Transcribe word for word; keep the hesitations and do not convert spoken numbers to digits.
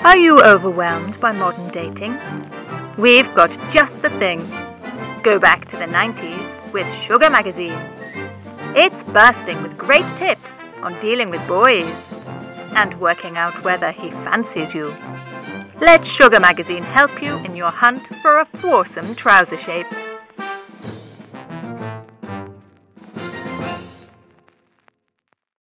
Are you overwhelmed by modern dating? We've got just the thing. Go back to the nineties with Sugar Magazine. It's bursting with great tips on dealing with boys and working out whether he fancies you. Let Sugar Magazine help you in your hunt for a foursome trouser shape.